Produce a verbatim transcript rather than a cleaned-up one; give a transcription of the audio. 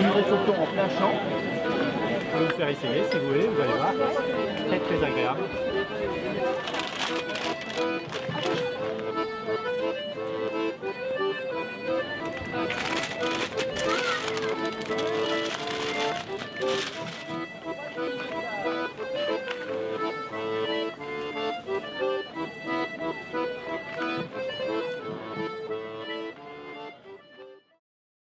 une nourriture de thon en plein champ. Je vais vous faire essayer si vous voulez, vous allez voir. Très très agréable.